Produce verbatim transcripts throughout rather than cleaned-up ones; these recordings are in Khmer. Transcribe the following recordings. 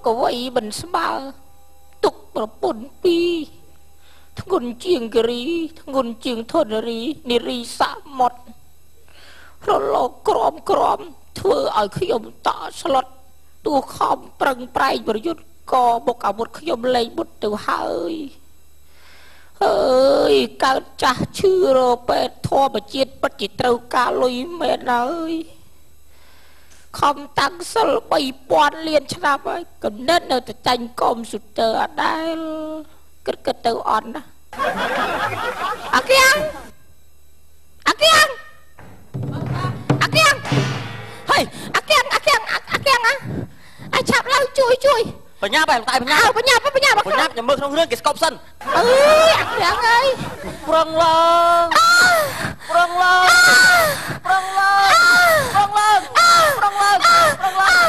កវៃមិនស្មើទុកប្រពន្ធពីរធ្ងន់ជាងគិរីធ្ងន់ជាងធនរីនារីសាមុតរលកក្រមក្រមធ្វើឲ្យខ្ញុំតក់ស្លុតទោះខំប្រឹងប្រែងប្រយុទ្ធក៏បុកអាវុធខ្ញុំលែងបុតទៅហើយអើយកើតចាស់ឈឺរពេទ្យធម្មជាតិពិតជាត្រូវការលុយមែនហើយខំតាំងសិលបីពាន់លានឆ្នាំហើយកណិតនៅតែចាញ់កុំព្យូទ័រអត់ដែលគិតគិតទៅអន់ណាអាគៀងអាគៀងអាគៀងហេអាគៀងអាគៀងអាគៀងណាអាឆាប់ឡើងជួយជួយបញ្ញាបែបតែបញ្ញាបញ្ញាបញ្ញាបញ្ញាខ្ញុំមើលក្នុងរឿងគេស្កប់សិនអើយអាគៀងអើយប្រងឡើងប្រងឡើងប្រងឡើងប្រងឡើងប្រងឡើងប្រងឡើង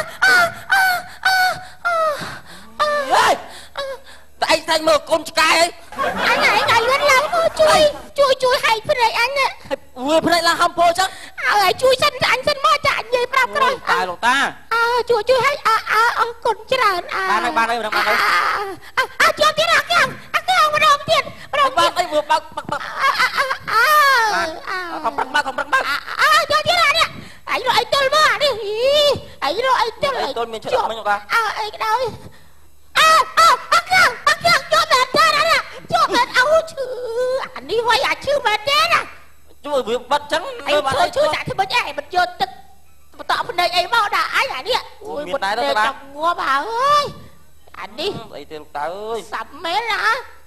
ហេតែឯងតែមើលកូនឆ្កែអញឯងឯងលឿនឡើងមកជួយជួយជួយហែកភ្នែកអញណាវាភ្នែកឡើងហំពោចឹងអើជួយសិនអញសិនមកចាអញនិយាយប្រាប់ក្រោយតាលោកតាអើជួយជួយហែកអើអើអរគុណច្រើនអើបានហើយបានហើយបានហើយអើជួយទៀតអាកៀងអាកៀងម្ដងទៀតម្ដងទៀតអីមើលបើកបើកបើកអើអើអើខំប្រឹងបើកខំប្រឹងបើកអើជួយទៀតអានេះអញរកអីទល់មើលអានេះអញរកអីទល់អីទល់មានឈឹកមិញគាត់អើអីក្តៅអើអើអាកៀងអាកៀងជួយមែនទេណាជួយមែនអោឈឺអានេះវាយអាឈឺមែនទេណាជួយវាបិទចឹងមើលបាត់ទៅជួយចាក់ធ្វើមិនអីមិនយកទឹកបន្តភ្នែកអីមកដាក់អញអានេះអូយមិនដែរទៅបាទងាប់អើយអានេះអីទេលោកតើអើយសាប់មែនណា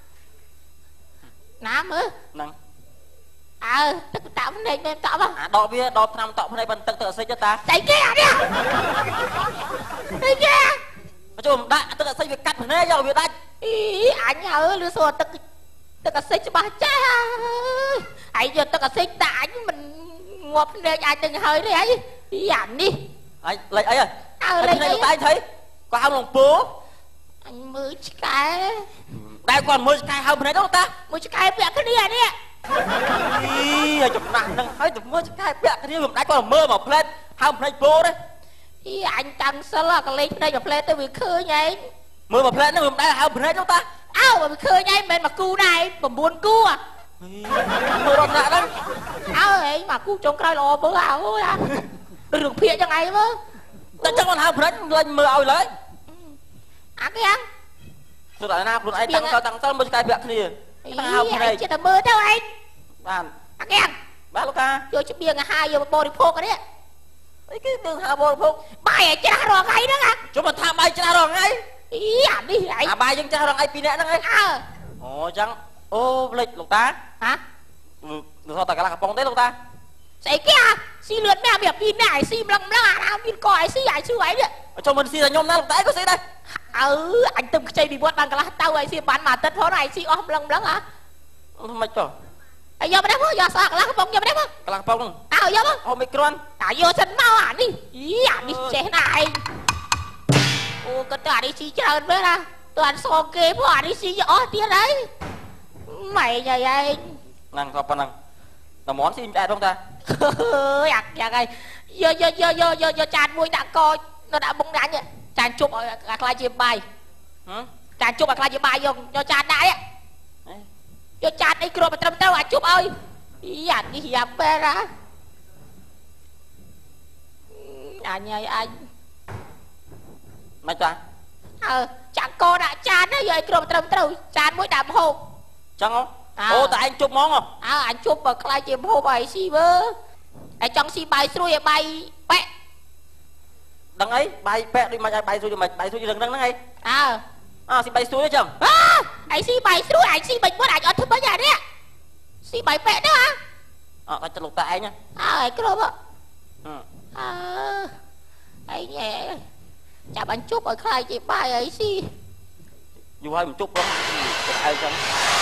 ណាមើលហ្នឹងអើទឹកតក់ភ្នែកមែនតក់បងអាដកវាដកថ្នាំតក់ភ្នែកប៉ុន្តែទឹកទៅអសិចតាស្អីគេអានេះស្អីគេចូលមិនដាក់ទឹកអសិចវាកាត់ភ្នែកយកវាដាច់អីអញអើលឺសួរទឹកទឹកអសិចច្បាស់ចាស់ហើយយកទឹកអសិចដាក់អញមិនងាប់ភ្នែកអាចនឹងហើយទេអីអានេះអញលេចអីអើលេចអីតែថៃគាត់ហៅលងពូអញមើលឆ្កែតែគាត់មើលឆ្កែហៅភ្នែកទៅតាមើលឆ្កែពាក់គ្នាអានេះអីចំណាស់ហ្នឹងហើយទៅមើលឆ្កែពាក់គ្នាមិនដាច់គាត់មើលមកផ្លែតហៅភ្នែកពូទេអីអញតាំងសិលកលេងភ្នែកមកផ្លែតទៅវាឃើញឯងមើលមកផ្លែតហ្នឹងមិនដែរហៅភ្នែកទៅតាអើវាឃើញឯងមិនមកគូដែរ9គូមើលរត់ដាក់ហ្នឹងអើឯងមកគូចុងក្រោយល្អមើលអើយរឿងភាកចឹងឯងមើលតែចឹងគាត់ហៅភ្នែកលេងមើលឲ្យឡើយអាគេហ่ะទៅដល់ណាខ្លួនឯងតាំងសិលតាំងសិលមើលឆ្កែពាក់គ្នាហៅភ្នែកចិត្តតែមើលទៅឯងបានអាគេបាទលោកតាយកច្បៀងអាហារយកបរិភោគនេះអីគេនឹងហៅបរិភោគបាយឲ្យច្រាស់រាល់ថ្ងៃហ្នឹងជុំមកថាបាយច្រាស់រាល់ថ្ងៃអីអានេះឯងអាបាយយើងច្រាស់រាល់ថ្ងៃពីរនាក់ហ្នឹងឯងអើអូចឹងអូផ្លេចលោកតាហ៎លោកថាតែកន្លះកំប៉ុងទេលោកតាស្អីគេអាស៊ីលឿនមែនវាពីរនាក់ឲ្យស៊ីម្លឹងម្លឹងអាមានកឲ្យស៊ីឲ្យឈឺអីនេះចូលមិនស៊ីតែខ្ញុំណាលោកតាក៏ស៊ីដែរអើអញទៅខ្ចីពីវត្តបានកន្លះទៅឲ្យស៊ីបានមួយអាទិត្យផងឲ្យស៊ីអស់ម្លឹងម្លឹងហ៎មិនចុះអាយកមកមកយកស្អាកន្លះកំប៉ុងយកមកមកកន្លះកំប៉ុងអើយកមកអូមីក្រូនអាយកសិនមកអានេះអីអានេះចេះណាឯងអូគាត់ទៅអានេះស៊ីច្រើនមែនណាទៅអានសងគេព្រោះអានេះស៊ីអស់ទៀតហើយម៉ែយាយឯងហ្នឹងក៏ប៉ុណ្ណឹងតែមន់ស៊ីមិនដែរផងតាអើយអាយ៉ាងហើយយកយកយកយកយកយកចានមួយដាក់កនៅដាក់មុខដាក់អញចានជប់ឲ្យអាខ្លាចជាបាយហ៎ចានជប់ឲ្យខ្លាចជាបាយយកយកចានដាក់ឯងយកចានអីគ្រាប់ទៅត្រឹមត្រូវអាចជប់ឲ្យអានេះយ៉ាប់បែរណាអញហើយអញមិនតាអើចាក់កដាក់ចានយកឲ្យគ្រាប់ត្រឹមត្រូវចានមួយដាក់ម្ហូបចឹងអូតែឯងជប់ហ្មងអើអញជប់បើខ្លាចជាម្ហូបឲ្យស៊ីវើហើយចង់ស៊ីបាយស្រួយឲ្យបាយប៉ែកដឹងអីបាយប៉ែកដូចមិនឲ្យបាយស្រួយដូចមិនបាយស្រួយរឿងហ្នឹងហ្នឹងអីអើអើស៊ីបាយស្រួយទេចឹងអីស៊ីបាយស្រួយអញស៊ីបាច់មកអាចអត់ធ្វើមិនអានេះស៊ីបាយប៉ែកទៅហ៎អត់តែលោកតាឯងអើឯងគ្របអើឯងចាប់អញជប់ឲ្យខ្លាចជាបាយអីស៊ីយូរហើយមិនជប់ផងទៅអើចឹង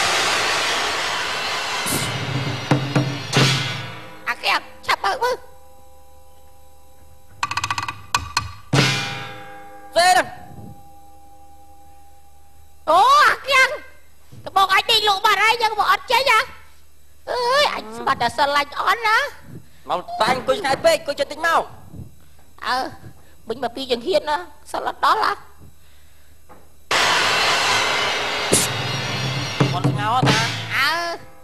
អាគេឆាប់បើកមើលទេណាអូអាគេតបងអាចដេកលោកបាត់ហើយយ៉ាងមកអត់ចេញហ៎អើយអញស្បាត់តែស្រឡាញ់អន់ណាមកតាំងអង្គុយឆ្ងាយពេកអង្គុយចិត្តតិចមកអើមិញមកពីចង្ហៀនណាសិលអត់ដល់ហ៎ស្ងោតាអើ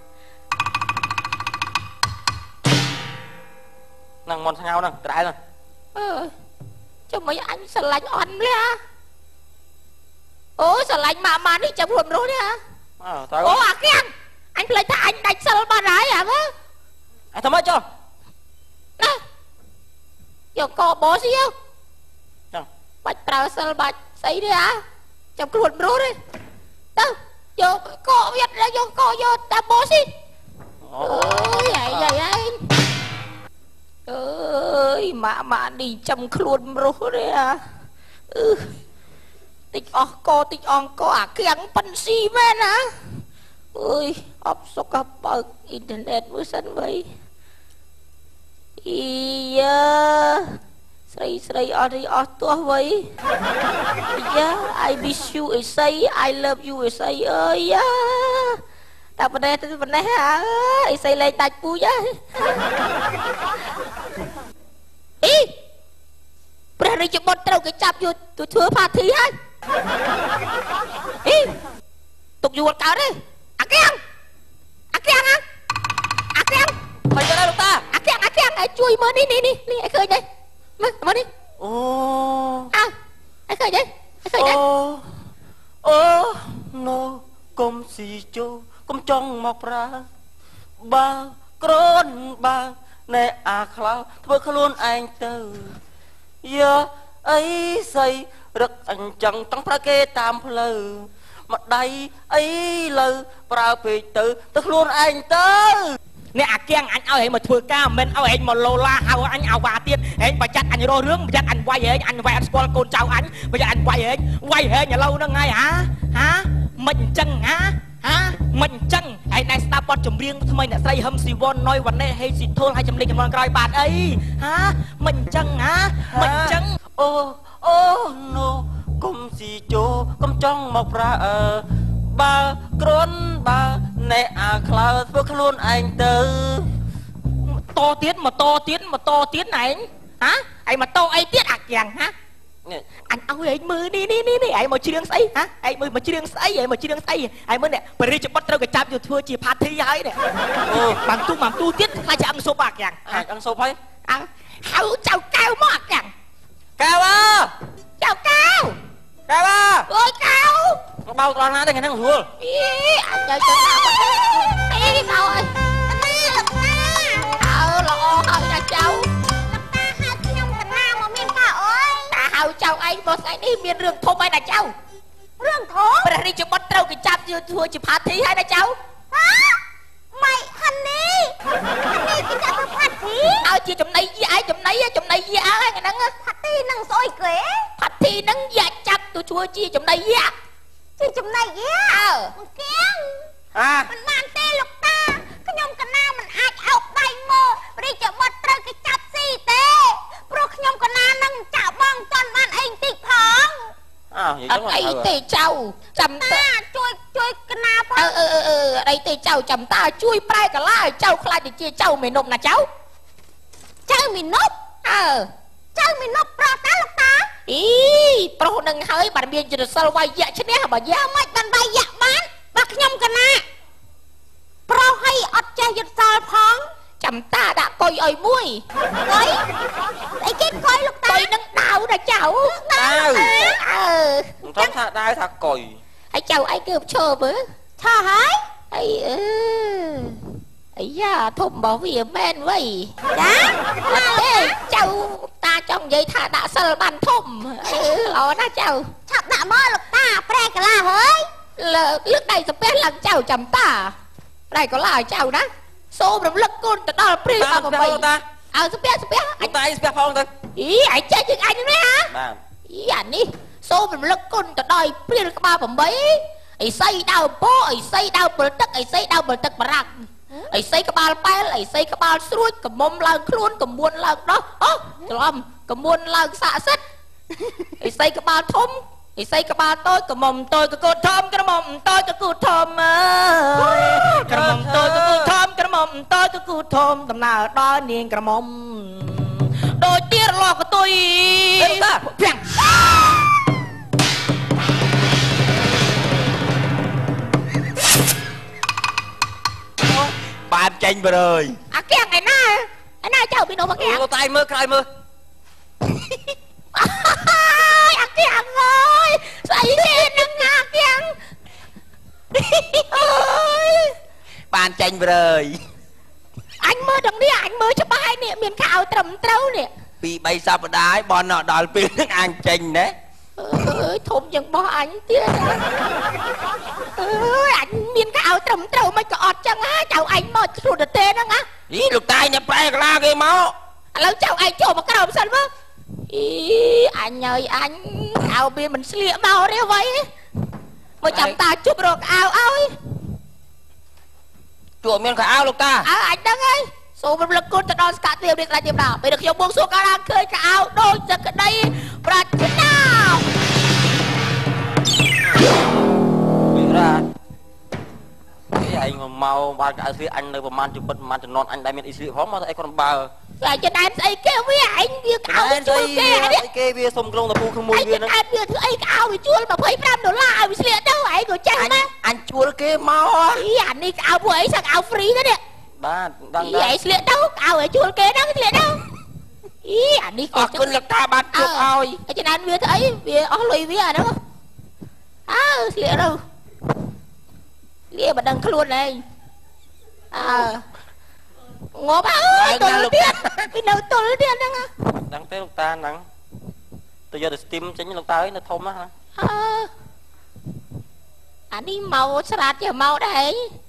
នឹងមន់ស្ងោហ្នឹងត្រែហ្នឹងអើចាំមិនអញស្រឡាញ់អន់លះអូស្រឡាញ់ម៉ាក់ម៉ានេះចាំរួមរស់នេះហ៎អូអាគៀងអញភ្លេចថាអញដាច់សិលបាត់ហើយហ៎មើលអញធ្វើម៉េចចុះណាយកកបោស៊ីយោចឹងបាច់ប្រើសិលបាច់ស្អីនេះហ៎ចាំខ្លួនរស់នេះទៅយកកវាយកកយកតាបោស៊ីអូយអាយអាយអើយម៉ាក់ម៉ានេះចាំខ្លួនរស់នេះហ៎អឺតិចអស់កតិចអង្កអាគៀងប៉ិនស៊ីមែនណាអើយអបសុកបើកអ៊ីនធឺណិតមើលសិនវិញអ៊ីយ៉ាស្រីស្រីអត់រីអស់ទោះវិញយ៉ា I miss you អីស្អី I love you អីស្អីអើយយ៉ាតែប៉ុណ្ណេះទៅប៉ុណ្ណេះអើយអីស្អីលេងដាច់ពូជហ៎អីព្រះរាជបុត្រត្រូវគេចាប់យកទៅធ្វើផាធីហើយអីទុកយួរកើតទេអាគៀងអាគៀងអាគៀងហើយទៅលោកតាអាគៀងអាគៀងឲ្យជួយមើលនេះនេះនេះនេះឲ្យឃើញទេមើលមើលនេះអូអើឲ្យឃើញទេឲ្យឃើញទេអូអូណូកុំស៊ីជូកុំចង់មកប្រើបើក្រនបើណែអាខ្លោធ្វើខ្លួនឯងទៅយើអីស្អីរឹកអញ្ចឹងចង់ប្រើគេតាមផ្លូវមកដៃអីលើប្រើពេកទៅទៅខ្លួនឯងទៅអ្នកអាគៀងអញឲ្យឯងមកធ្វើការមិនឲ្យឯងមកឡូឡាហៅអញអាវ៉ាទៀតឯងបើចាត់អញរស់រឿងបើចាត់អញវាយឯងអញវាយអត់ស្គាល់កូនចៅអញបើចាត់អញវាយឯងវាយឯងឥឡូវហ្នឹងហើយហាហាមិនអញ្ចឹងហាហាមិនអញ្ចឹងឯងណែស្ដាប់បទចម្រៀងថ្មីអ្នកស្រីហឹមស៊ីវ៉ុនណយវ៉ាណេហេស៊ីធុលហើយចម្រៀងចំនួនក្រោយបាទអីហាមិនអញ្ចឹងហាមិនអញ្ចឹងអូអូណូកុំស៊ីជូកុំចង់មកប្រើអើបើក្រនបើណែអាខ្លោធ្វើខ្លួនឯងទៅតទៀតមកតទៀតមកតទៀតឯងហាឯងមកតអីទៀតអាគៀងហាអញឲ្យឯងមើលនេះនេះនេះឯងមកច្រៀងស្អីហាឯងមើលមកច្រៀងស្អីឯងមកច្រៀងស្អីឯងមើលនេះបរិយាបុត្រត្រូវកចាប់យកធ្វើជាផាធីហើយនេះអូបាំងទូបាំងទូទៀតខ្លាចឆ្អឹងស៊ុបអាគៀងអាចអឹងស៊ុបហើយអើហៅចៅកៅមកអាគៀងកៅអើចៅកៅកៅអើអូយកៅមកបោកត្រង់ណាទេថ្ងៃហ្នឹងស្រួលអីអញទៅទៅអីកៅអើយនេះលោកតាអើល្អហើយណាចៅហៅចៅឯងបោះស្អែកនេះមានរឿងធំហើយណាចៅរឿងធំព្រះរាជបុត្រត្រូវគេចាប់យកធ្វើជាផាធីហើយណាចៅហាម៉ៃហានីហានីគេចាប់ធ្វើផាធីឲ្យជាចំណៃយាឯងចំណៃចំណៃយាឯងហ្នឹងផាធីហ្នឹងស្អុយគេផាធីហ្នឹងយាចាប់ទៅធ្វើជាចំណៃយាជាចំណៃយាអើមកគៀងអាមិនបានទេលោកតាខ្ញុំកណាមិនអាចអោបដៃមកព្រះរាជបុត្រត្រូវគេចាប់ស៊ីទេព្រោះខ្ញុំកណានឹងចាក់បងតន់បានអីតិចផងអើនិយាយចឹងអីទេចៅចាំតាជួយជួយកណាផងអឺអឺអឺអីទេចៅចាំតាជួយប្រែកាឡាឲ្យចៅខ្លាចទៅជាចៅមេនប់ណាចៅចៅមេនប់អើចៅមេនប់ប្រុសតាលោកតាអីប្រុសនឹងហើយបានមានចរិតសិលវាយយៈឈ្នះបើយ៉ាមិនបានវាយយៈបានបើខ្ញុំកណាប្រុសឲ្យអត់ចេះយុទ្ធសាលផងចាំតាដាក់កុយឲ្យមួយកុយអីគេកុយលោកតាកុយនឹងដាវណាចៅដាវអឺមិនថាដាវថាកុយហើយចៅអីគឺឈើមើលឈើហើយអីអឺអាយ៉ាធំរបស់វាមែនវៃចាអត់ទេចៅតាចង់និយាយថាដាក់សិលបានធំអឺល្អណាស់ចៅឆាប់ដាក់មកលោកតាប្រែកាឡាហើយលើលើកដៃសំពះឡើងចៅចាំតាប្រែកាឡាឲ្យចៅណាសូមរំលឹកគុណទៅដល់ព្រះអបបីអើស្ពះស្ពះអញតែស្ពះផងទៅអីឯងចេះជាងអញនេះហ៎បាទអីអានេះសូមរំលឹកគុណទៅដល់ព្រះក្បាល8អីសីដៅពោអីសីដៅពលទឹកអីសីដៅពលទឹកបារាំងអីសីក្បាលប៉ែលអីសីក្បាលស្រួចកមុំឡើងខ្លួនកមួនឡើងដោះអូច្រឡំកមួនឡើងស័ក្តិសិទ្ធអីសីក្បាលធំអីសីក្បាលតូចកមុំតូចកកូតធំក្រមុំតូចកកូតធំអើយក្រមុំតូចកកូតធំក្រមុំតូចកកូតធំដំណើរដល់នាងក្រមុំដូចទៀរលោះកតុយភាំងបានចេញប្រើយអាគៀងឯណាឯណាចៅពីនោះមកគៀងលោកតាមើលក្រោយមើលអាគៀងអើយស្អីគេនឹងអាគៀងអើយបានចេញប្រើយអញមើលដល់នេះអញមើលច្បាស់នេះមានខោត្រឹមត្រូវនេះពីរបីសប្តាហ៍បនដល់ពេលនឹងអញចេញណាអើយធំជាងបោះអញទៀតអើយអញមានខោត្រឹមត្រូវមិនក៏អត់ចឹងហ่าចៅអញមកគ្រូតទេហ្នឹងណាអីលោកតាញ៉ាំប្រែកលាគេមកឥឡូវចៅឯងចូលមកក្រោមសិនមើលអីអញអើយអញអោវាមិនស្លៀកមកទេអ្វីមកចាំតាជប់រកអោឲ្យជួមានខោអោលោកតាអើអញដឹងហើយសូមរំលឹកគុណទៅដល់ស្កាត់ទៀមនេះស្ដេចទៀមដល់ពេលខ្ញុំបួងសួងកាលឡើងឃើញខោដូចសក្តីប្រាជ្ញាវិរាតអីឯងមកបាល់កៅស្លៀកអញនៅប្រហែលជពិតប្រហែលចំនួនអញដែលមានអ៊ីស្លៀកផងមកតែអីគាត់បើតែចដែនស្អីគេវាអញវាកៅជួលគេនេះគេវាសុំក្រុងតពូក្មួយវាហ្នឹងអញវាធ្វើអីកៅវាជួលยี่สิบห้าដុល្លារឲ្យវាស្លៀកទៅឯងក៏ចេះណាអញជួលគេមកអីអានេះកៅពួកអីសឹកកៅហ្វ្រីទៅនេះបាទដឹងដែរឯងស្លៀកទៅកៅឲ្យជួលគេហ្នឹងស្លៀកទៅអីអានេះអរគុណលោកតាបានជួបឲ្យចដែនវាធ្វើអីវាអស់លុយវាអាហ្នឹងអើស្លៀកទៅលាមិនដឹងខ្លួនឯងអើងប់អើយទល់ទៀតពីនៅទល់ទៀតហ្នឹងដឹងទេលោកតាហ្នឹងទៅយកទៅស្ទីមចេញលោកតាអើយនៅធំណាអឺអានេះមកស្រាតជាមកដែរ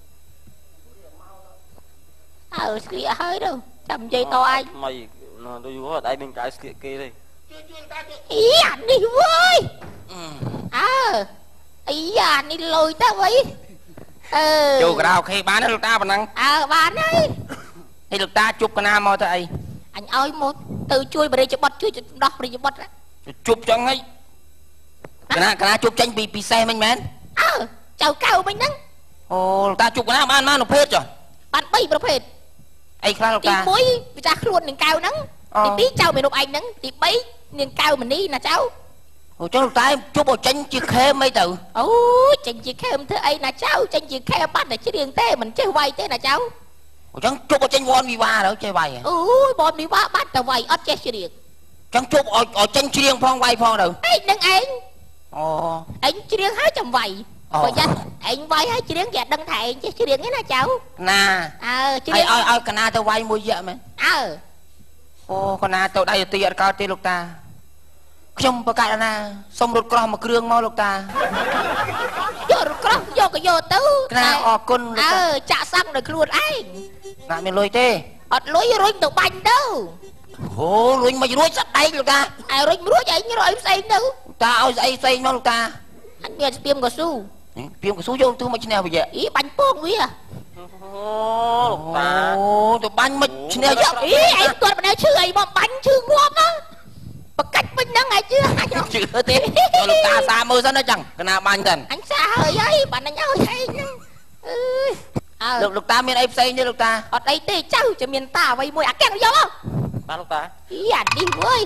អើស្លៀកហើយទៅចាំនិយាយតឯងមិនដូចយូរអត់ឯងមានកៅស្លៀកគេទេអីអានេះវើយអើអីអានេះលុយទៅអីអឺចូលក្រៅខេបានទេលោកតាប៉ុណ្ណឹងអើបានហើយឯលោកតាជប់កណាមកទៅអីអញឲ្យមកទៅជួយបរិយាបត្រជួយដោះបរិយាបត្រជប់ចឹងហីកណាកណាជប់ចេញពីពិសេសមិញមែនអើចៅកៅមិញហ្នឹងអូលោកតាជប់កណាបានបានប្រភេទចុះបានបីប្រភេទអីខ្លះលោកតាទីមួយវាចាស់ខ្លួននឹងកៅហ្នឹងទីពីរចៅមេនុបឯងហ្នឹងទីបីនាងកៅមនីណាចៅអូចុះលោកតាជប់ឲ្យចេញជាខេមអីទៅអូចេញជាខេមធ្វើអីណាចៅចេញជាខេមបាត់តែច្រៀងទេមិនចេះវាយទេណាចៅអញ្ចឹងជប់ឲ្យចេញវ៉ាន់វិវាទៅចេះវាយអូយបនវិវាបាត់តែវាយអត់ចេះច្រៀងអញ្ចឹងជប់ឲ្យឲ្យចេញច្រៀងផងវាយផងទៅឯងនឹងឯងអូឯងច្រៀងហើយចាំវាយបើយ៉ាឯងវាយហើយច្រៀងគេអត់ដឹងថាឯងចេះច្រៀងទេណាចៅណាអើច្រៀងឲ្យឲ្យកណាទៅវាយមួយយកមែនអើអូកណាទៅដៃទីអត់កើតទេលោកតាខ្ញុំប្រកាសណាសុំរត់ក្រោះមួយគ្រឿងមកលោកតាយករត់ក្រោះយកក៏យកទៅកណាអរគុណអើចាក់សាំងដោយខ្លួនឯងណាមានលុយទេអត់លុយរុញទៅបាញ់ទៅអូរុញមិនរួចស្ដែកលោកតាឯរុញរួចឯងរកអីផ្សេងទៅតាឲ្យស្អីផ្សេងមកលោកតាអញមានស្ពាមកស៊ូស្ពាមកស៊ូយកទូមកឈ្នះវាអីបាញ់ពងវាអូលោកតាអូទៅបាញ់មកឈ្នះយកអីឯងគាត់មិនដែលឈឺអីមកបាញ់ឈឺងាប់ណាបកាច់វិញហ្នឹងឯងជឿអញជឿទេលោកតាសាមើលសិនណាចឹងកណាបាញ់សិនអញសាហើយហើយបានអញឲ្យឯងហ្នឹងអើយអើលោកលោកតាមានអីផ្សេងទេលោកតាអត់អីទេចៅจะមានតាអ្វីមួយអាកែងយកបាទលោកតាអីអានេះវើយ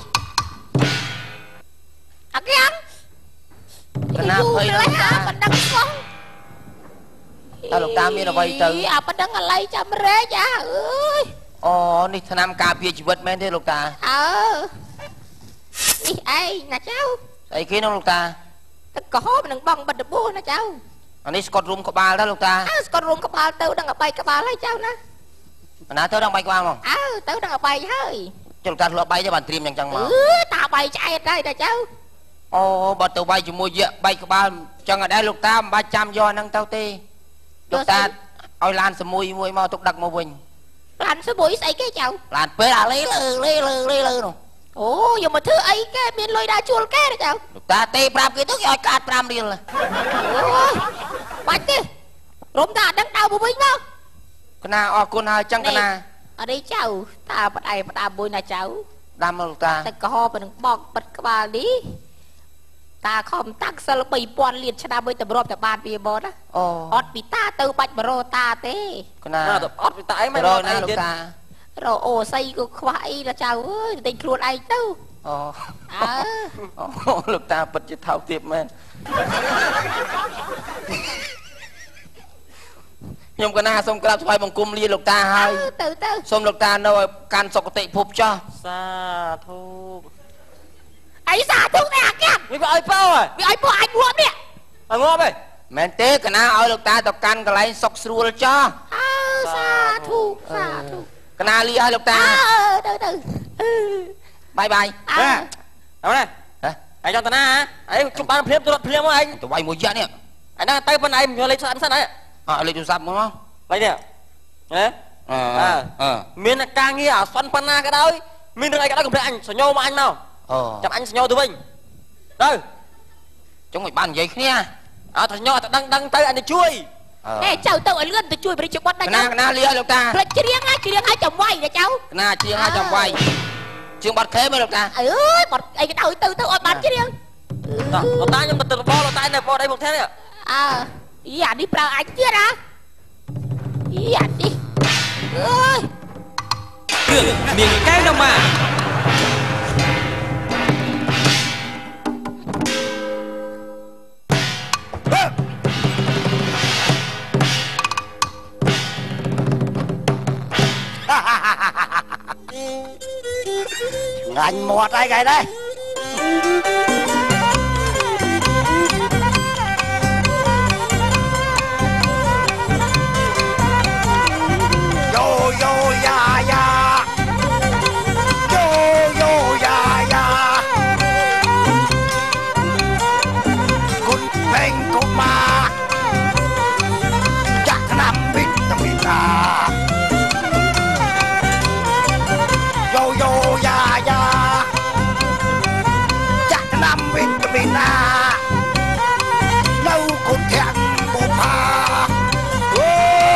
អាកែងកណាភ័យលោកតាមិនដឹងផងតើលោកតាមានអ្វីទៅអាប៉ណ្ដឹងអាឡៃចាំរែកអាអើយអូនេះឆ្នាំការពារជីវិតមែនទេលោកតាអើនេះឯងណាចៅស្អីគេនោះលោកតាទឹកកហមនឹងបងបិទដបោះណាចៅអានេះស្កុតរួមក្បាលទៅលោកតាអើស្កុតរួមក្បាលទៅដឹងឲ្យបែកក្បាលហើយចៅណាណាទៅដឹងបែកក្បាលហ្មងអើទៅដឹងឲ្យបែកហើយចុះលោកតាធ្លាប់បែកទេបានត្រៀមយ៉ាងចឹងមកអឺតាបែកឆ្អែតហើយតាចៅអូបើទៅបែកជាមួយយកបែកក្បាលចឹងអត់ដែរលោកតាមិនបាច់ចាំយកហ្នឹងទៅទេលោកតាឲ្យឡានសមួយមួយមកទុកដឹកមកវិញឡានសមួយស្អីគេចៅឡានពេលអាលេលើលេលើលេលើនោះអូយកមកធ្វើអីគេមានលុយដើរជួលគេទេចៅលោកតាទេប្រាប់គេទៅគេឲ្យកាត់ប្រាំរៀលអូបាច់ទេរំតាអត់ដឹងដើរមកវិញមកកណាអរគុណហើយចឹងកណាអត់ទេចៅតាបដៃបដាមួយណាចៅដាំមកលោកតាតែកហបនឹងបកបិទក្បាលនេះតាខំតាក់សិលបីពាន់លានឆ្នាំមួយតម្រាប់តែបានវាមកណាអូអត់ពីតាទៅបាច់បរោតាទេកណាអត់ពីតាអីមិនរកណាលោកតារកអូស័យក៏ខ្វះអីដល់ចៅអើយតែខ្លួនឯងទៅអូអើអូលោកតាពិតជាថោកទាបមែនខ្ញុំកណាសូមក្រាបថ្វាយបង្គំលាលោកតាហើយទៅទៅសូមលោកតានៅឲ្យកាន់សុគតិភពចោះសាធុអីសាធុនេះអាកាប់វាឲ្យពោវាឲ្យពោអាចងាប់នេះឲ្យងាប់ទេមែនទេកណាឲ្យលោកតាទៅកាន់កន្លែងសុកស្រួលចោះអើសាធុសាធុកណាលាឲ្យលោកតាអើទៅទៅបាយបាយអើเอาណាអញចង់ទៅណាអីជុំបានភ្លាមទៅរត់ភ្លាមមកអញទៅវាយមួយយ៉ានេះអញហ្នឹងទៅប៉ុណ្ណេះយកលេខទូរស័ព្ទសិនហើយអើលេខទូរស័ព្ទមកមកបាយនេះហ៎អឺមានការងារអាសន្នប៉ុណ្ណាក៏ដោយមានរឿងអីក៏ដោយកុំភ្លេចអញសញ្ញោមកអញមកអូចាំអញសញ្ញោទៅវិញទៅចង់ឲ្យបាននិយាយគ្នាអត់សញ្ញោតែដឹងដឹងទៅអញទៅជួយហេចៅទៅឲ្យលឿនទៅជួយប្រជាបុតដែរកណាកណាលាឲ្យលោកតាភ្លេចច្រៀងណាច្រៀងឲ្យចាំវាយណាចៅកណាច្រៀងឲ្យចាំវាយជាងបាត់ខេមើលលោកតាអើយបាត់អីក៏ដោយទៅទៅឲ្យបានច្រៀងតោះលោកតាខ្ញុំទៅរបលោកតានៅបោះអីមកទេនេះអើយអានេះប្រើអញទៀតហ៎យីអានេះអើយរឿងនាងកែវណាម៉ាងាញ់មាត់អីគេដែរយោយោយ៉ាយ៉ាយោយោយ៉ាយ៉ាគុណពេងកុមារចាក់ថ្នាំវិតាមីនណាយោយោយ៉ាយ៉ាចាក់ថ្នាំវិតាមីនណានៅគុណធាក់បុផាអូ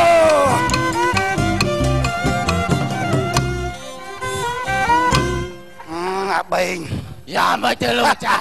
អាបេងយ៉ាមិនទៅលោកចា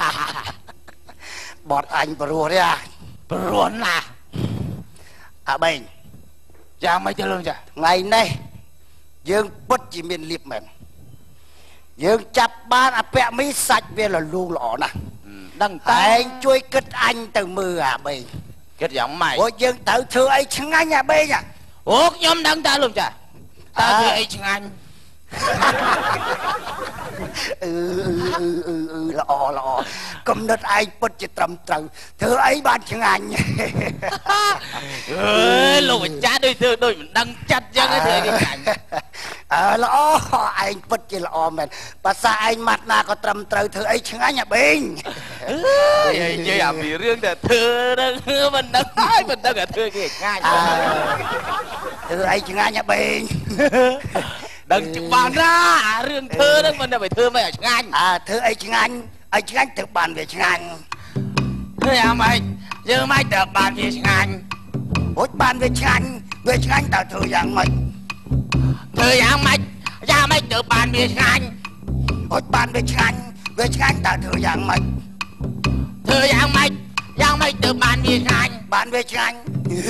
បត់អញព្រោះទេព្រោះណាស់អាបេងយ៉ាមិនទៅលោកចាថ្ងៃនេះយើងពិតជាមានលៀបមែនយើងចាប់បានអពៈមីសាច់វាលលូល្អណាស់ដឹងតែឯងជួយគិតអញទៅមើលអាបេងគិតយ៉ាងម៉េចព្រោះយើងត្រូវធ្វើអីឆ្ងាញ់អាបេងអូខ្ញុំដឹងតើលោកចាតើធ្វើអីឆ្ងាញ់អឺអឺអឺល្អល្អគំនិតឯងពិតជាត្រឹមត្រូវធ្វើអីបានឆ្ងាញ់អើយលោកម្ចាស់ដូចធ្វើដូចមិនដឹងចិត្តចឹងធ្វើអីឆ្ងាញ់អើល្អឯងពិតជាល្អមែនភាសាឯងម៉ាត់ណាក៏ត្រឹមត្រូវធ្វើអីឆ្ងាញ់អាបេងនិយាយអាពីរឿងតែធ្វើនឹងមិនដឹងហើយមិនដឹងតែធ្វើគេឆ្ងាញ់ធ្វើអីឆ្ងាញ់អាបេងដឹងច្បាស់ណាអារឿងធ្វើហ្នឹងមិនទៅធ្វើមិនឲ្យឆ្ងាញ់អើធ្វើអីឆ្ងាញ់អីឆ្ងាញ់ទៅបានវាឆ្ងាញ់ធ្វើយ៉ាងម៉េចយើងមិនទៅបានវាឆ្ងាញ់ហូចបានវាឆ្ងាញ់វាឆ្ងាញ់តើធ្វើយ៉ាងម៉េចធ្វើយ៉ាងម៉េចយ៉ាងម៉េចទៅបានវាឆ្ងាញ់ហូចបានវាឆ្ងាញ់វាឆ្ងាញ់តើធ្វើយ៉ាងម៉េចធ្វើយ៉ាងម៉េចយ៉ាងម៉េចទៅបានវាឆ្ងាញ់បានវាឆ្ងាញ់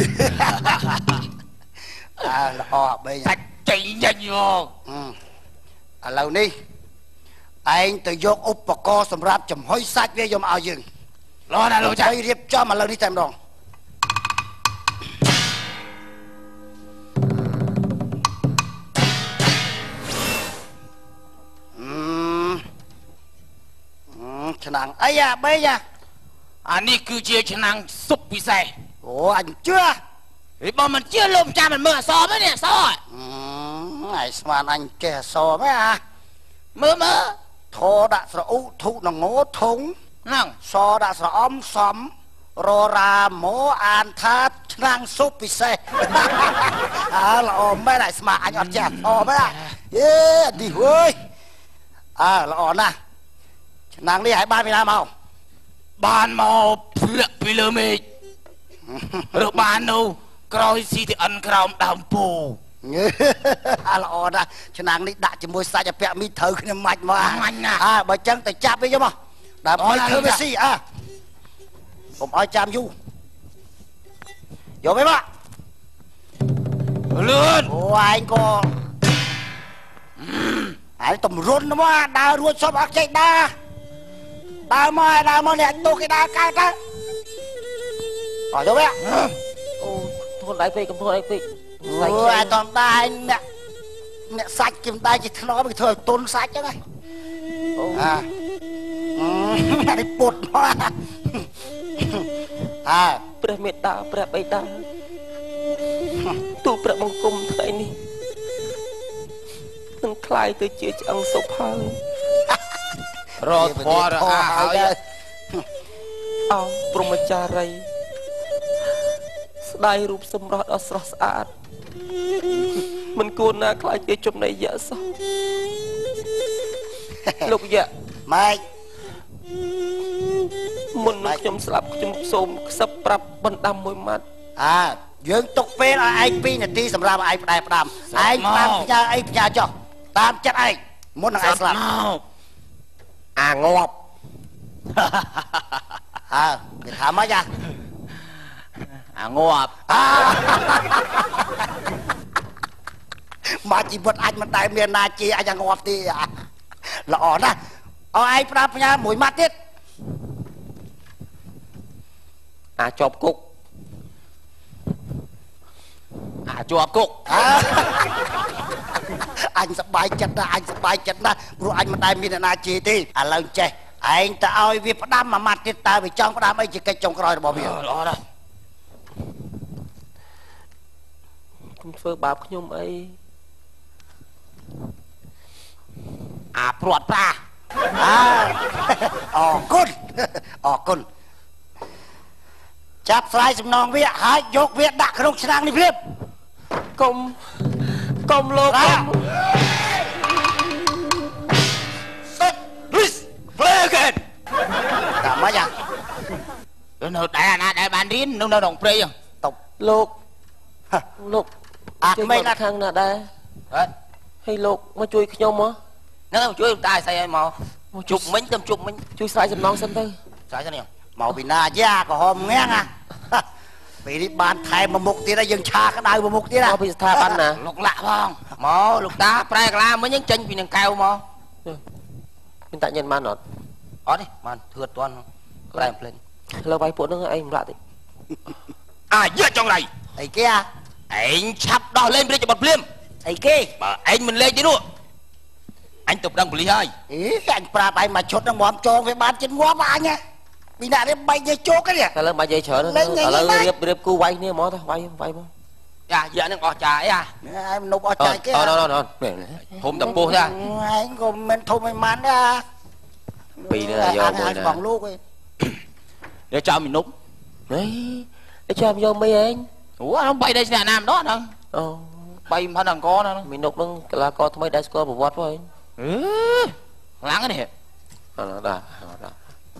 អើល្អបេងសាច់ចេញចេញមកឥឡូវនេះឯងទៅយកឧបករណ៍សម្រាប់ចំហុយសាច់វាយកមកឲ្យយើងល្អណាស់លោកចាហើយរៀបចំឥឡូវនេះតែម្ដងឆ្នាំងអីអាបេងអានេះគឺជាឆ្នាំងស៊ុបពិសេសអូអញជឿវាបើមិនជឿលោកម្ចាស់មិនមើលអសរទេនេះអសរអឺឯស្មានអញចេះអសរមែនអាមើលមើលធរដាក់ស្រអ៊ូធុនងោធុងហ្នឹងសដាក់ស្រអំសំររ៉ាម៉ូអានថាឆ្នាំងស៊ុបពិសេសអើល្អមែនឯស្មានអញអត់ចេះអសរមែនយេឌីហួយអើល្អណាស់ឆ្នាំងនេះឲ្យបានពីណាមកបានមកភ្លឹកពីលើមេឃរកបាននោះក្រោយស៊ីទីអិនក្រោមដើមពូអាល្អណាស់ឆ្នាំងនេះដាក់ជាមួយសាច់អពៈមីត្រូវគ្នាមាច់មកមាញ់ណាអើបើចឹងទៅចាប់វាយកមកដើម្បីធ្វើវាស៊ីអើកុំឲ្យចាំយូរយកវាមកលឿនអូឯងក៏ឯងតម្រុនមកដើររួចសុំអត់ចេះដើរដើរមកដើរមកនេះទូគេដើរកើតទៅអត់យកវាអូធន់ដៃពេកកំធន់ឯពេកអូអាតំដាយអ្នកអ្នកសាច់គេមិនដែរជាធ្នមគេធ្វើឲ្យទុនសាច់ចឹងហ៎អូអានេះពុតមកអើព្រះមេត្តាព្រះបិតាទូលព្រះបង្គំថ្ងៃនេះនឹងคล้ายទៅជាឆ្អឹងសុភហើយរត់ធរអាហើយអោព្រហ្មចារីស្ដាយរូបសម្រស់ដ៏ស្រស់ស្អាតមិនគួរណាខ្លាចជាចំណីយៈសោះលោកយៈម៉េចមុននឹងខ្ញុំស្លាប់ខ្ញុំសូមខ្សឹបប្រាប់បណ្ដាំមួយម៉ាត់អើយើងទុកពេលឲ្យឯងពីរនាទីសម្រាប់ឲ្យឯងផ្ដែផ្ដាំឯងតាមផ្ញើអីផ្ញើចុះតាមចិត្តឯងមុននឹងឯងស្លាប់អាងាប់អើគេថាម៉េចអាអាងាប់មកជីវិតអញមិនដែលមានណាជាអញអាងាប់ទេល្អណាស់ឲ្យឯងផ្ដាំផ្ញើមួយម៉ាត់ទៀតអាចប់គុកអាចប់គុកអញសប្បាយចិត្តណាស់អញសប្បាយចិត្តណាស់ព្រោះអញមិនដែលមានអ្នកណាជេរទេឥឡូវចេះឯងទៅឲ្យវាផ្ដាំមួយម៉ាត់ទៀតតើវាចង់ផ្ដាំអីជាកិច្ចចុងក្រោយរបស់វាល្អណាស់ខ្ញុំធ្វើបាបខ្ញុំអីអាព្រាត់ប្រាអើអរគុណអរគុណចាប់ស្រាយសំណងវាហើយយកវាដាក់ក្នុងឆ្នាំងនេះភ្លាមកុំកុំលោកកុំសុតរីសផ្លេកែនតាមម៉េចអានៅដែរណាដែរបានរៀននៅនៅក្នុងព្រៃតបលោកលោកអាក្មេងខាងណាដែរហេតុហើយលោកមកជួយខ្ញុំហ៎ហ្នឹងជួយតាស្អីឲ្យមកជប់មិញទៅជប់មិញជួយស្រាយសំណងសិនទៅស្រាយសិននេះមកពីណាយ៉ាក្រហមងាំងអាពេលនេះបានថែមមួយមុខទៀតហើយយើងឆាក្តៅមួយមុខទៀតមកពីស្ថាប័នណាលោកលាក់ផងមកលោកតាប្រែកាឡាមិញចេញពីនឹងកែវមកមានតាញ៉ាំបានអត់អត់ទេបានធឿតតន់ប្រែភ្លេងលើវាយពួកហ្នឹងឯងម្លាក់តិចអាយចង់ឡៃអីគេអាឯងឆាប់ដោះលេងព្រាចបត់ភ្លាមអីគេបើឯងមិនលេងទេនោះអញទៅប្តឹងប៉ូលីសហើយអីអញប្រាប់ឯងមកឈុតនឹងមកចងវាបានចិត្តងាប់អញហ៎ពីណានេះបែកនេះជោគទេតែលើមកនិយាយច្រើនឥឡូវរៀបរៀបគូវាយគ្នាហ្មងទៅវាយវាយមកយ៉ាយ៉ានឹងអស់ចាអីអាឯងមនុស្សអត់ចាយគេអត់អត់អត់ធំតពោះទេឯងក៏មិនធំមិនម៉ាន់ដែរពីនេះយកមួយណាបងលោកឯងយកចោលមីនុកហេតែចាំយកមីឯងអូអានោះបីដៃស្នាក់ណាម្ដងហ្នឹងអូបីមិនអង្គហ្នឹងមីនុកហ្នឹងកីឡាករថ្មីដែលស្គាល់ប្រវត្តិហ្នឹងអឺខ្លាំងនេះអត់ដែរអត់ដែរ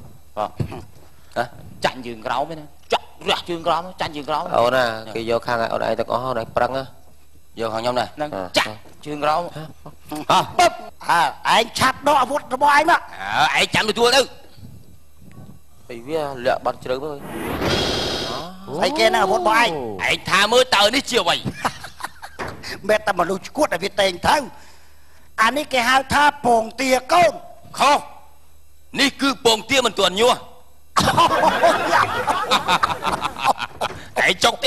ចាញ់ជើងក្រោមហ្នឹងចាក់រះជើងក្រោមចាញ់ជើងក្រោមអូនណាគេយកខាងអូនឯងទាំងអស់អូនឯងប្រឹងណាយកខាងខ្ញុំដែរហ្នឹងចាក់ជើងក្រោមអើបអើឯងឆាប់ដកអាវុធរបស់ឯងមកអើឯងចាំទទួលទៅពីវាលាក់បាត់ជ្រៅទៅស្អីគេហ្នឹងអាវុធរបស់ឯងឯងថាមើលតើនេះជាអ្វីមែនតែមនុស្សឈួតតែវាតែងទៅអានេះគេហៅថាពងទាកូនខុសនេះគឺពងទាមិនទាន់ញាស់ឯងចុកទេ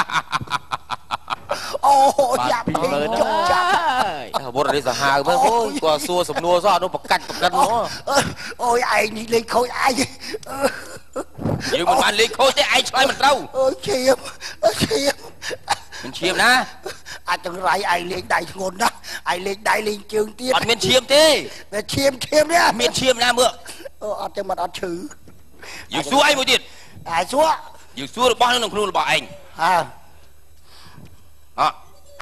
អូយ៉ាប់ពេកចុកចាក់អាវុធនេះសាហាវមែនអូយគាត់សួរសំណួរសោះអត់នោះបកាច់បកិនមកអូយឯងនេះលេងខូចឯងយើងមិនបានលេងខូចទេឯងឆ្លើយមិនត្រូវអូយឈាមឈាមមិនឈាមណាអាចចង្រៃឯងលេងដៃធ្ងន់ណាស់ឯងលេងដៃលេងជើងទៀតអត់មានឈាមទេតែឈាមឈាមនេះមានឈាមណាមើលអូអត់ទេមិនអត់ឈឺយើងសួរឯងមួយទៀតឯងសួរយើងសួររបស់នៅក្នុងខ្លួនរបស់ឯងអើអត់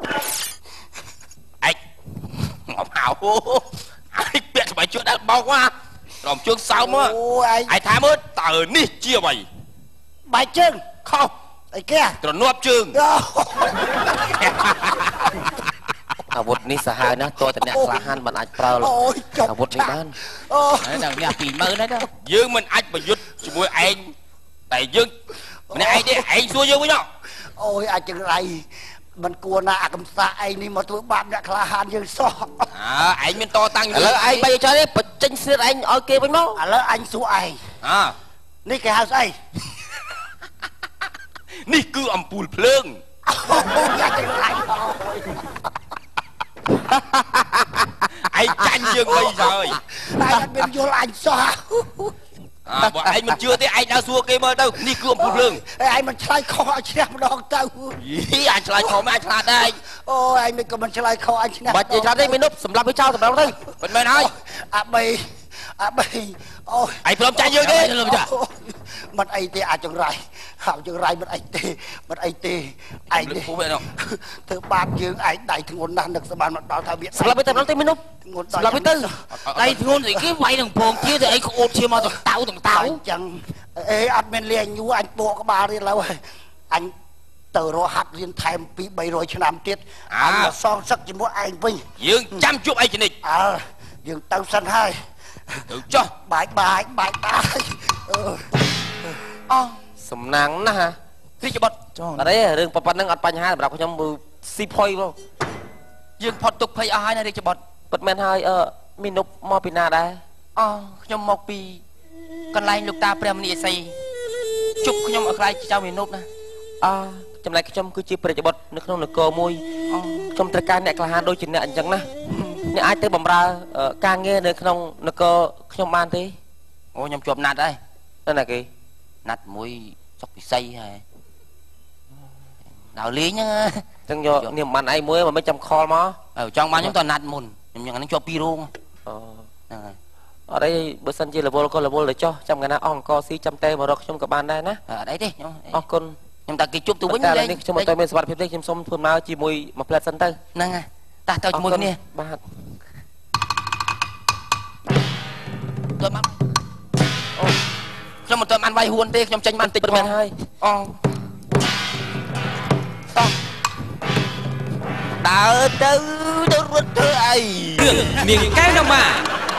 ឯងងប់ហៅឯងពាក់ស្បែកជក់ដល់បោកមករំជើងសើមមកអូឯងឯងថាមើលតើនេះជាអ្វីបែកជើងខុសអីគេទ្រនាប់ជើងអាវុធនេះសាហាវណាស់តើតអ្នកក្លាហានមិនអាចប្រើអូយចុកអាវុធនេះបានអូហើយដល់នេះពីមើលហ្នឹងយើងមិនអាចប្រយុទ្ធជាមួយឯងតែយើងម្នាក់ឯងទេឯងសួរយើងវិញអូយអាចចង្រៃមិនគួរណាអាកំសាឯងនេះមកធ្វើបាបអ្នកក្លាហានយើងសោះអើឯងមានតតាំងឥឡូវឯងបីចុះទេបញ្ចេញសៀតឯងឲ្យគេវិញមកឥឡូវអញសួរឯងអើនេះគេហៅស្អីនេះគឺអំពូលភ្លើងអយ៉ាចឹងអញឯងចាញ់យើងបីហើយអញអត់មានយល់អញសោះអើបើឯងមិនជឿទេឯងដើរសួរគេមើលទៅនេះគឺអំពូលភ្លើងឯងមិនឆ្លើយខុសឲ្យឈ្នះម្ដងទៅយីអញឆ្លើយខុសមិនអញឆ្លាតដែរអូឯងមិនក៏មិនឆ្លើយខុសអញឈ្នះបាច់និយាយឆ្លាតទេមីនុបសម្រាប់វាចោលសម្រាប់ទៅមិនមែនហើយអាបីអាបីអូឯងព្រមចាញ់យើងទេមិនអីទេអាចង្រៃហើយចង្រៃមិនអីទេមិនអីទេឯងនេះធ្វើបាបយើងឯងដៃធ្ងន់ណាស់នឹកស្មានមកដល់ថាវាសម្រាប់វាទៅដល់ទេមីនុបធ្ងន់សម្រាប់វាទៅដៃធ្ងន់ស្អីគេវាយនឹងពងជាទៅអីក្អួតជាមកទៅតៅទាំងតៅអញ្ចឹងអេអត់មានលៀងយូរអញពកក្បាលរៀនឡើយអញទៅរកហាត់រៀនថែមពីបីរយឆ្នាំទៀតអញមកសងសឹកជាមួយឯងវិញយើងចាំជួបឯងជនិតអើយើងទៅសិនហើយទៅចុះបាយបាយបាយបាយអឺអូសំណាងណាស់គ្រីច្បុតអត់ទេរឿងប៉ុណ្្នឹងអត់បញ្ហាសម្រាប់ខ្ញុំស៊ីផុយបងយើងផុតទុកភ័យអស់ហើយណាគ្រីច្បុតពិតមែនហើយអឺមីនុបមកពីណាដែរអូខ្ញុំមកពីកន្លែងលោកតាព្រះមនីឥសីជប់ខ្ញុំឲ្យខ្លាយចៅមីនុបណាអើចំណែកខ្ញុំគឺជាព្រះច្បុតនៅក្នុងនគរមួយខ្ញុំត្រូវការអ្នកក្លាហានដូចជាអ្នកអញ្ចឹងណាអ្នកអាចទៅបម្រើការងារនៅក្នុងនគរខ្ញុំបានទេអូខ្ញុំជាប់ណាត់ហើយទៅណាគេណាត់មួយសុកពិសីហើយដល់លេងហ្នឹងចឹងយកនាមបានឯងមួយមិនចាំខលមកចង់បានខ្ញុំទៅណាត់មុនខ្ញុំយ៉ាងហ្នឹងជាប់ពីរោងអូហ្នឹងហើយអត់អីបើសិនជារវល់ក៏រវល់ទៅចុះចាំកណាអង្គកស៊ីចាំតែមករកខ្ញុំក៏បានដែរណាអត់អីទេអរគុណខ្ញុំតែគេជប់ទៅវិញតែនេះខ្ញុំអត់ទៅមានសុវត្ថិភាពទេខ្ញុំសុំធ្វើមកជាមួយមួយផ្លែតសិនទៅហ្នឹងហើយតាទៅជាមួយគ្នាបាទទៅមកអូខ្ញុំមិនទៅបានវាយហួនទេខ្ញុំចេញបានតិចមែនហើយអូតោះដើរទៅទៅរត់ធ្វើអីរឿងនាងកែវណាម៉ា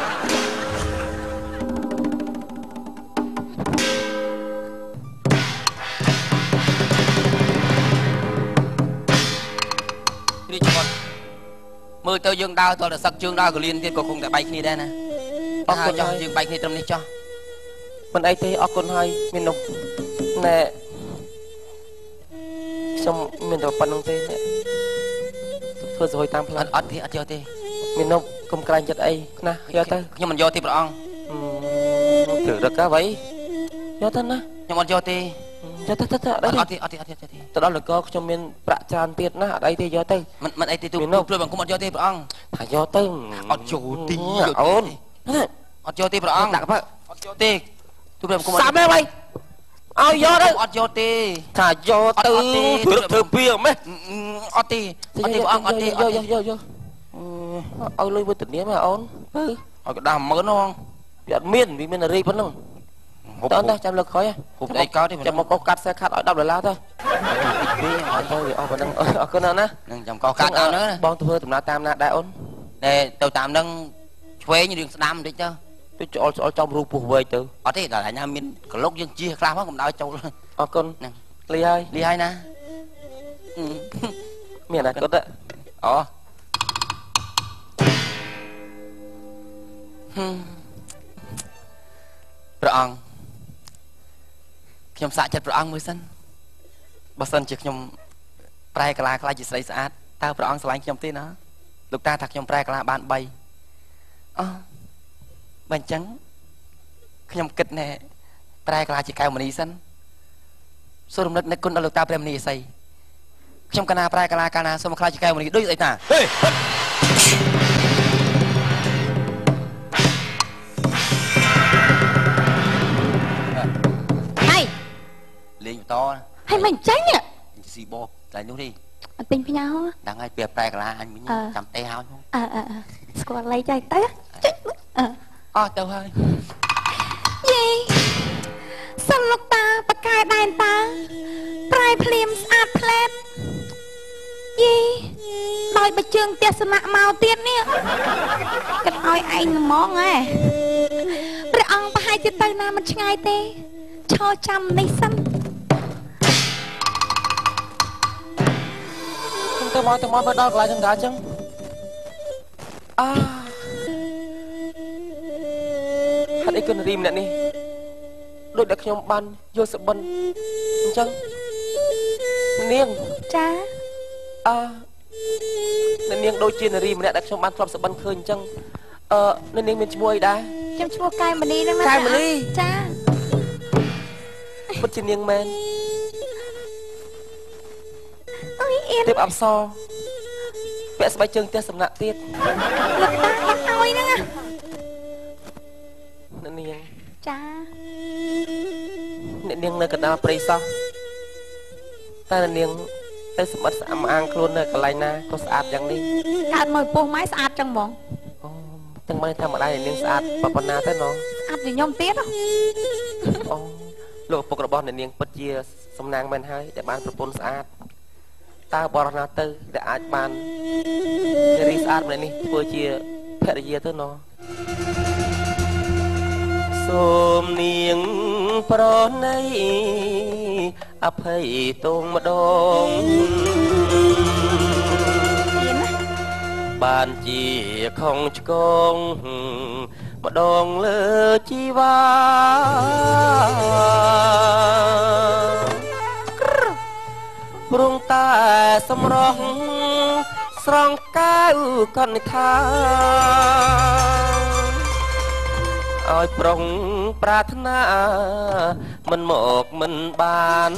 គ្រីច្បុតមើលទៅយើងដើរតើសឹកជើងដើរកលៀនទៀតក៏គង់តែបែកគ្នាដែរណាអរគុណចុះយើងបែកគ្នាត្រឹមនេះចុះមិនអីទេអរគុណហើយមាននោះណែខ្ញុំមានតែប៉ុណ្្នឹងទេធ្វើសួយតាមផ្លូវអត់ទេអត់យកទេមាននោះកុំក្រែងចិត្តអីណាយកទៅខ្ញុំមិនយកទេព្រះអង្គធ្វើរឹកអ្វីយកទៅណាខ្ញុំអត់យកទេយកទៅទៅអត់ទេអត់ទេអត់ទេទៅដល់នគរខ្ញុំមានប្រាក់ច្រើនទៀតណាអត់អីទេយកទៅមិនមិនអីទេទូព្រួយបង្គំអត់យកទេព្រះអង្គថាយកទៅអត់ចូលទីអូនអត់យកទេព្រះអង្គដាក់បើអត់យកទេទូព្រួយបង្គំសាប់ហើយឲ្យយកទៅអត់យកទេថាយកទៅធ្វើធ្វើពីម៉េះអត់ទេអត់ទេព្រះអង្គអត់ទេយកយកយកយកឲ្យលុយវិធានាមកអូនទៅឲ្យកដាស់ម៉ឺនហ្នឹងវាអត់មានវាមានរីប៉ុណ្ណឹងតើតើចាំលើកក្រោយហូបអីកោទេចាំមកកោកាត់ខ្សែខាត់ឲ្យដប់ដុល្លារទៅពីអត់ទៅវាអស់ប៉ុណ្ណឹងអរគុណណានឹងចាំកោកាត់អត់ណាបងធ្វើដំណើរតាមណាដែរអូនតែទៅតាមនឹងឆ្វេងរឿងស្ដាំបន្តិចទៅទៅច្អល់ច្អល់ចំរូបពោះវែកទៅអត់ទេដល់ហើយណាមានក្លុកយើងជិះខ្លះមកកុំដល់ចូលអរគុណហ្នឹងលីហើយលីហើយណាមានអនាគតអូព្រះអង្គខ្ញុំសាកចិត្តព្រះអង្គមួយសិនបើសិនជាខ្ញុំប្រែកាឡាខ្លាចជាស្រីស្អាតតើព្រះអង្គស្រឡាញ់ខ្ញុំទេណាលោកតាថាខ្ញុំប្រែកាឡាបានបីអូបើអញ្ចឹងខ្ញុំគិតណែប្រែកាឡាជាកែវមณีសិនសូមរំលឹកនឹកគុណដល់លោកតាព្រះមនីឥសីខ្ញុំកណាប្រែកាឡាកាលណាសូមខ្លាចជាកែវមณีដូចស្អីតាហេហើយលេងបន្តហើយមិនចេញស៊ីបោតែនោះទេអត់ទិញផ្ញើដឹងហើយពេលប្រែកាឡាអញមិញចាំទេហើយអឺអឺស្គាល់លេខទៅទៅអឺអស់ទៅហើយយីសុំលោកតាបកែដែនតាប្រែភ្លាមស្អាតផ្លែតយីដោយបជើងទស្សនៈមកទៀតនេះគិតឲ្យឯងហ្មងហ៎ព្រះអង្គប្រហែលជាទៅណាមិនឆ្ងាយទេឈរចាំនេះសិនទៅមកទៅមកទៅដល់កន្លែងចង្កាចឹងអាហេតុអីគុណរីម្នាក់នេះដូចដែលខ្ញុំបានយកសបិនអញ្ចឹងនាងចាអឺអ្នកនាងដូចជានារីម្នាក់ដែលខ្ញុំបានធ្លាប់សប្តិឃើញអញ្ចឹងអឺអ្នកនាងមានឈ្មោះអីដែរខ្ញុំឈ្មោះកែមនីហ្នឹងណាកែមនីចាពិតជានាងមែនអើយអៀនទេពអប្សរពាក់ស្បែកជើងផ្ទះសំណាក់ទៀតលោកតាបាត់ឲ្យហ្នឹងណាអ្នកនាងចាអ្នកនាងនៅកណ្ដាលព្រៃសោះតែអ្នកនាងទៅសម្បត្តិស្អាតអាងខ្លួននៅកន្លែងណាក៏ស្អាតយ៉ាងនេះកើតមកពោះម៉ែស្អាតចឹងហ្មងអូទាំងមិនធម្មតាអ្នកនាងស្អាតប៉ុណ្ណាទេណោះស្អាតជាខ្ញុំទៀតអូលោកឪពុករបស់អ្នកនាងពិតជាសំណាងមែនហើយដែលបានប្រពន្ធស្អាតតើបរិណាទៅដែលអាចបាននារីស្អាតម្នាក់នេះធ្វើជាភរិយាទៅណោះសូមនាងប្រណីអភ័យទងម្ដងបានជាខំឆ្កងម្ដងលើជីវ៉ាព្រោះតែសម្រស់ស្រងកៅកនិថាឲ្យប្រុងប្រាថ្នាមិនមកមិនបាន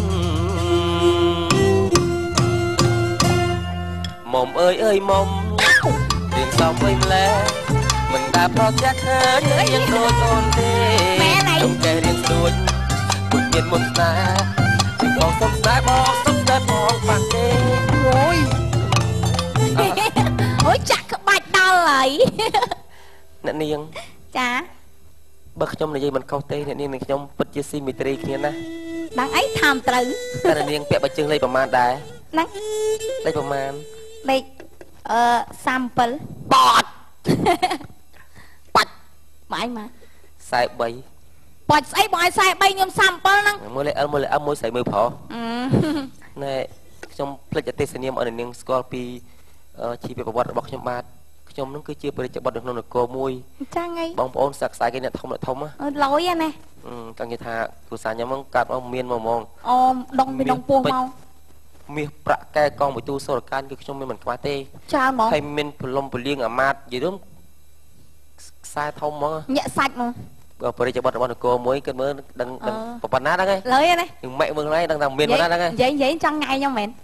មុំអើយអើយមុំរៀងសំវិញម្លែមិនដែលប្រទះឃើញរៀងដូចអូនទេខ្ញុំកែរៀងស្រួចពុជមានមុនស្នេហ៍បងសុំស្នេហ៍បងសុំស្នេហ៍បងបាក់ទេអូយអូយចាក់ក្បាច់ដល់ហើយអ្នកនាងចាបើខ្ញុំនិយាយមិនខុសទេអ្នកនាងនិងខ្ញុំពិតជាស៊ីមេត្រីគ្នាណាដឹងអីថាមត្រូវតែអ្នកនាងពាក់បិជើងលេខប្រមាណដែរហ្នឹងលេខប្រមាណលេខអឺសាមសិបបតបាច់ម៉ៃម៉ាខ្សែបីបាច់ស្អីបងឲ្យខ្សែបីខ្ញុំសាមសិបហ្នឹងមួយលេខ L មួយលេខ M មួយស្អីមើលប្រុសណែខ្ញុំភ្លេចអទេសនាមឲ្យអ្នកនាងស្គាល់ពីជីវប្រវត្តិរបស់ខ្ញុំបាទខ្ញុំនឹងគឺជាបរិយាបុត្រនៅក្នុងនគរមួយចាងអីបងប្អូនសាក់ខ្សែគេអ្នកធំអ្នកធំអឺលយណាអឺចង់និយាយថាគ្រូសាខ្ញុំហ្នឹងកាត់មកមានមកហ្មងអូដងពីដងពោះមកមាសប្រាក់កែកងវិទូសូរកានគឺខ្ញុំមានមិនខ្វះទេច្រើនហ្មងហើយមានពលំពលាងអាម៉ាតនិយាយរួមខ្សែធំហ្មងញាក់សាច់ហ្មងបើបរិយាបុត្ររបស់នគរមួយគិតមើលដឹងដឹងប៉ុណ្ណាហ្នឹងឯងលយណានឹងម៉ែមើលហ្នឹងដឹងថាមានប៉ុណ្ណាហ្នឹងឯងនិយាយនិយាយចង់ថ្ងៃខ្ញុំមែន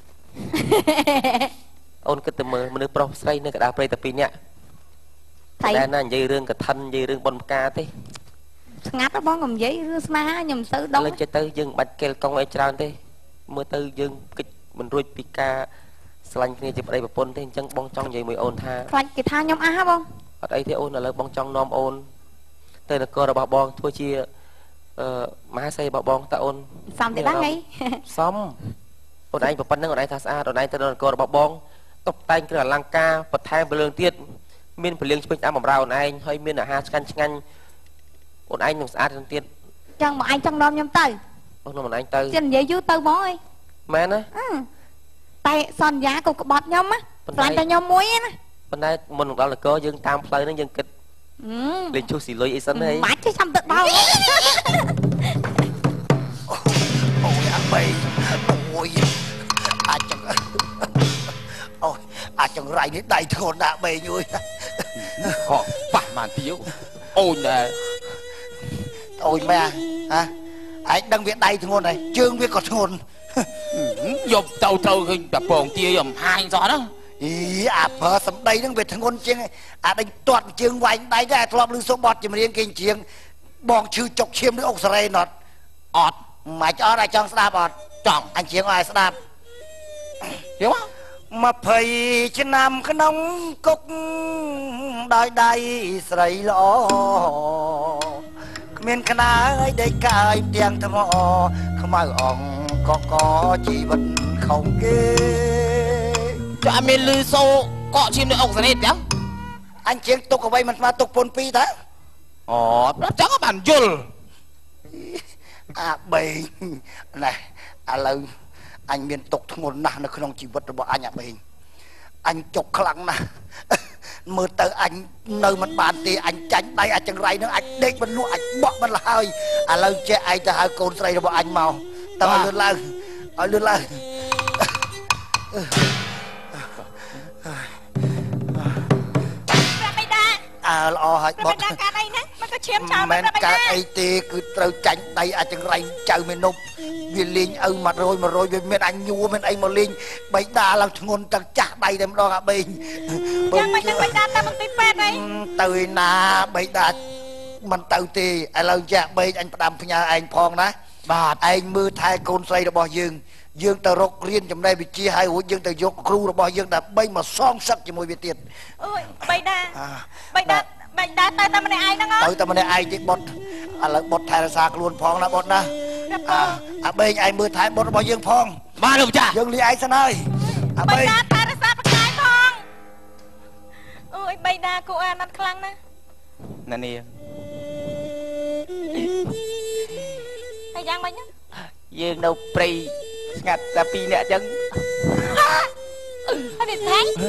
អូនគិតទៅមើលមនុស្សប្រុសស្រីនៅកណ្ដាលព្រៃតែពីរនាក់តែណានិយាយរឿងកឋិននិយាយរឿងបុណ្យផ្កាទេស្ងាត់បងកុំនិយាយរឿងស្នេហាខ្ញុំទៅដងឥឡូវចិត្តទៅយើងបាច់កេលកង់អីច្រើនទេមើលទៅយើងគិតមិនរួចពីការស្រឡាញ់គ្នាជាប្តីប្រពន្ធទេអញ្ចឹងបងចង់និយាយមួយអូនថាខ្លាចគេថាខ្ញុំអះបងអត់អីទេអូនឥឡូវបងចង់នាំអូនទៅនគររបស់បងធ្វើជាអឺមហាសីរបស់បងតើអូនសំទេដឹងអីសំអូនឯងប្រពន្ធហ្នឹងអូនឯងថាស្អាតអូនឯងទៅនគររបស់បងតុបតែងគ្រឿងអលង្ការបន្ថែមពលឿងទៀតមានពលឿងឆ្ពេញតាមបំរើអូនឯងហើយមានអាហារឆ្ងាញ់ឆ្ងាញ់អូនឯងនឹងស្អាតទៀតចង់មកឯងចង់នាំខ្ញុំទៅអូននាំអូនឯងទៅជិះនិយាយយូរទៅហ្មងអីមែនណាតែសន្យាកុំក្បត់ខ្ញុំណាស្លាញ់តែខ្ញុំមួយណាប៉ុន្តែមុននឹងដល់នគរយើងតាមផ្លូវហ្នឹងយើងគិតលេងឈូសស៊ីលុយអីសិនហីមិនទេចាំទៅដល់អូយអាបីអូយអាចចង្អូយអាចចង្រៃនេះដៃធ្ងន់ដាក់បែងអើយហោះប៉ះបានទៀវអូនដែរអូយម៉ែហ៎ឯងដឹងវាដៃធ្ងន់ហើយជើងវាក៏ធ្ងន់យកទៅទៅឃើញតែពងទាអំហាញសោះហ្នឹងអីអាប្រើសម្ដីហ្នឹងវាធ្ងន់ជាងអាដេញទាត់ជើងវាយដៃដែរធ្លាប់ឮសូបត់ចម្រៀងគេជាងបងឈឺចុកឈាមឬអុកសារ៉េណត់អត់មិនអត់អាចចង់ស្ដាប់អត់ចង់អញជាងឲ្យស្ដាប់យល់មកភ័យឆ្នាំក្នុងគុកដោយដៃស្រីល្អគ្មានក្តារដេកកាយទាំងថ្មខ្មៅអងកកជីវិតខំគេចុះអត់មានលឺសូកក់ឈាមនៅអុកសារ៉េចឹងអញជាងទុកអ្វីមិនស្មើទុកពុនពីរតាអូប្រាប់ចឹងបានយល់អាបីណែឥឡូវអញមានទុកធ្ងន់ណាស់នៅក្នុងជីវិតរបស់អញអាបីអញចុកខ្លាំងណាស់មើលទៅអញនៅមិនបានទេអញចាញ់ដៃអាចចង្រៃនឹងអាចដេកមិនលក់អាចបក់មិនលហើយឥឡូវចេះឯងទៅហៅកូនស្រីរបស់អញមកតើឲ្យលឿនឡើងឲ្យលឿនឡើងល្អហើយបត់បេដាកាត់អីហ្នឹងมันក៏ឈាមចោលមិនកាត់អីទេគឺត្រូវចាញ់ដៃអាចចង្រៃចៅមេនប់វាលេងឪមួយរយមួយរយវាមានអញញួរមានអីមកលេងបៃតាឡើងធ្ងន់ទឹកចាស់ដៃតែម្ដងអាបេងយ៉ាងមិននឹងបៃតាទៅមន្ទីរពេទ្យអីទៅឯណាបៃតាមិនទៅទេឥឡូវចាក់បេងអញផ្ដាំផ្ញើឯងផងណាបាទឯងមើលថែកូនស្រីរបស់យើងយើងទៅរករៀនចំណេះវិជ្ជាហើយរួចយើងទៅយកគ្រូរបស់យើងដើម្បីមកសងសឹកជាមួយវាទៀតអូយបៃតាបៃតាបៃតាទៅតែម្នាក់ឯងហ្នឹងទៅតែម្នាក់ឯងទេបុតឥឡូវបុតថែរក្សាខ្លួនផងណាបុតណាអាបេងឯងមើលថែបុតរបស់យើងផងបាទលោកម្ចាស់យើងលាឯងសិនហើយអាបៃតាថែរក្សាប្រកាយផងអូយបៃតាគូអាណិតខ្លាំងណាស់ណានាងហើយយ៉ាងម៉េចហ្នឹងយើងនៅព្រៃស្ងាត់តែពីរនាក់អញ្ចឹងហើយនេះថៃហ៎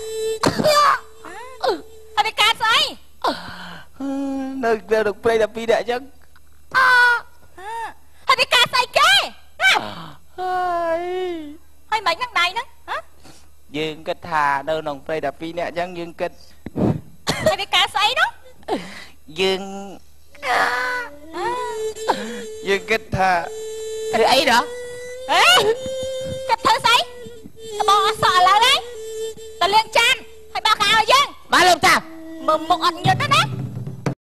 ហើយនេះកាត់ស្អីនៅនៅព្រៃតែពីរនាក់អញ្ចឹងអហើយនេះកាត់ស្អីគេហើយហើយមិនហ្នឹងដៃហ្នឹងហ៎យើងគិតថានៅក្នុងព្រៃតែពីរនាក់អញ្ចឹងយើងគិតហើយនេះកាត់ស្អីនោះយើងយើងគិតថាធ្វើអីដល់អេគិតធ្វើស្អីបងអត់សក់ឥឡូវហ្នឹងទៅលាងចានហើយបោះកៅឲ្យយើងបាទលោកតាមើលមុខអត់ញឹកទេណា